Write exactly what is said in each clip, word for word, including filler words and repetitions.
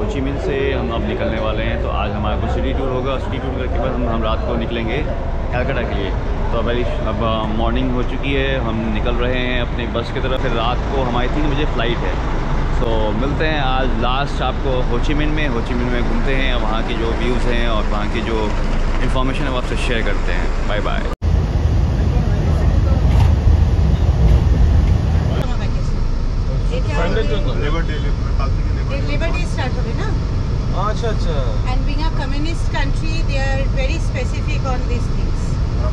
हो ची मिन से हम अब निकलने वाले हैं। तो आज हमारा कुछ सिटी टूर होगा। सिटी टूर करके बाद हम हम रात को निकलेंगे कलकत्ता के लिए। तो अभी अब मॉर्निंग हो चुकी है, हम निकल रहे हैं अपनी बस की तरफ। फिर रात को हमारी तीन बजे फ़्लाइट है। तो मिलते हैं आज लास्ट आपको हो ची मिन में। हो ची मिन में घूमते हैं, वहाँ की जो व्यूज़ हैं और वहाँ की जो इन्फॉर्मेशन है वो आपसे शेयर करते हैं। Bye bye. Labour day start हो गए ना। अच्छा अच्छा। And being a communist country they are very specific on this things.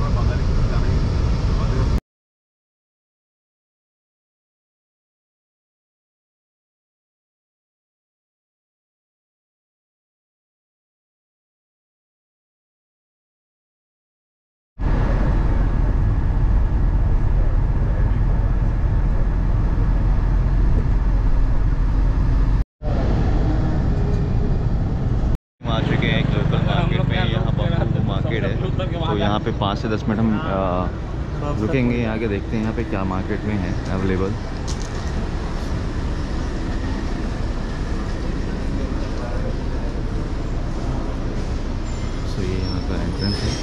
आ चुके हैं एक लोकल मार्केट में। यहाँ पर मार्केट है, तो यहाँ पे पाँच से दस मिनट हम आ, रुकेंगे। यहाँ के देखते हैं यहाँ पे क्या मार्केट में है अवेलेबल। तो ये यहाँ का एंट्रेंस है।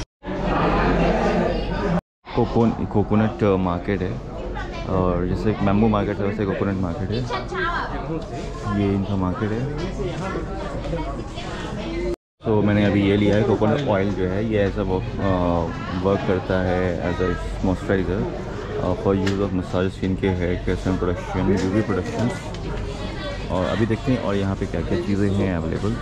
कोकोन कोकोनट मार्केट है, और जैसे एक बैम्बू मार्केट है वैसे कोकोनट मार्केट है। ये इनका मार्केट है। तो मैंने अभी ये लिया है कोकोनट ऑयल जो है, ये ऐसा वर्क करता है as a moisturiser for use of massage skin के hair care sun production UV production. और अभी देखते हैं और यहाँ पे क्या क्या चीज़ें हैं अवेलेबल।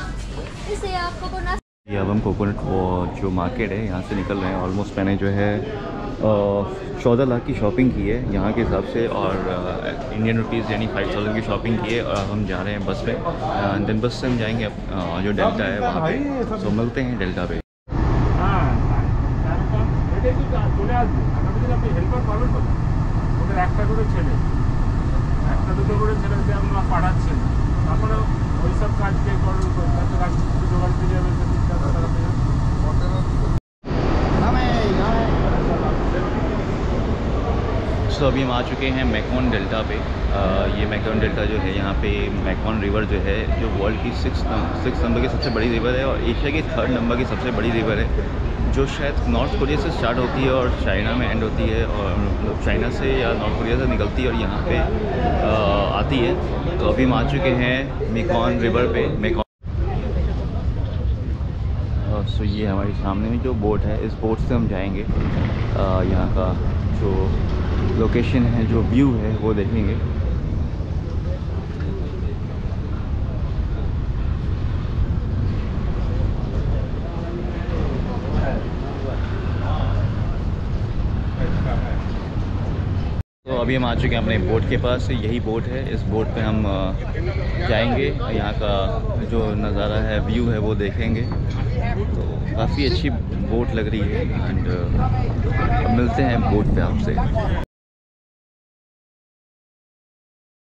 ये अब हम कोकोनट वो जो मार्केट है यहाँ से निकल रहे हैं। ऑलमोस्ट मैंने जो है चौदह लाख की शॉपिंग की है यहाँ के हिसाब से, और इंडियन रुपीज़ यानी फाइव थाउजेंड की शॉपिंग की है। और हम जा रहे हैं बस में, देन बस से हम जाएंगे अब जो डेल्टा है वहाँ पे। तो मिलते हैं डेल्टा पे। तो अभी हम आ चुके हैं मैकॉन डेल्टा पे। आ, ये मैकॉन डेल्टा जो है यहाँ पे मैकॉन रिवर जो है जो वर्ल्ड की सिक्स सिक्स नंबर की सबसे बड़ी रिवर है, और एशिया की थर्ड नंबर की सबसे बड़ी रिवर है, जो शायद नॉर्थ कोरिया से स्टार्ट होती है और चाइना में एंड होती है, और चाइना से या नॉर्थ कोरिया से निकलती है और यहाँ पे आ, आती है। तो अभी हम आ चुके हैं मैकॉन रिवर पे। मैकॉन सो ये हमारे सामने में जो बोट है, इस बोट से हम जाएंगे यहाँ का जो लोकेशन है, जो व्यू है वो देखेंगे। तो अभी हम आ चुके हैं अपने बोट के पास। यही बोट है, इस बोट पे हम जाएंगे, यहाँ का जो नज़ारा है, व्यू है वो देखेंगे। तो काफ़ी अच्छी बोट लग रही है। एंड मिलते हैं बोट पे आपसे।